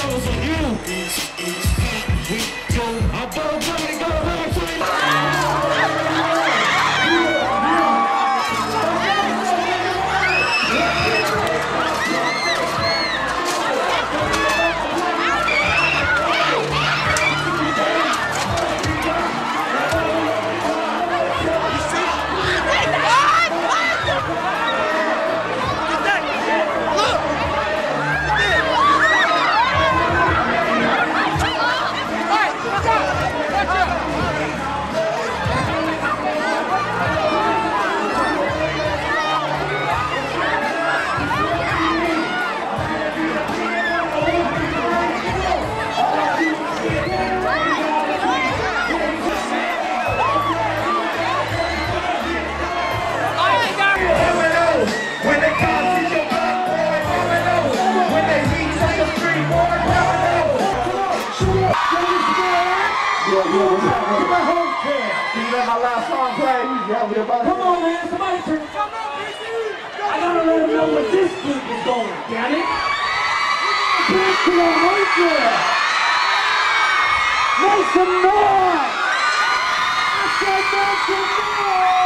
goes on you. We go, I'm going to go hard for my last song play. Come on, man. Somebody turn. Come on, BC. I gotta let them know where this group is going. Damn it. Back to the hunter. Make some noise. I said make some noise.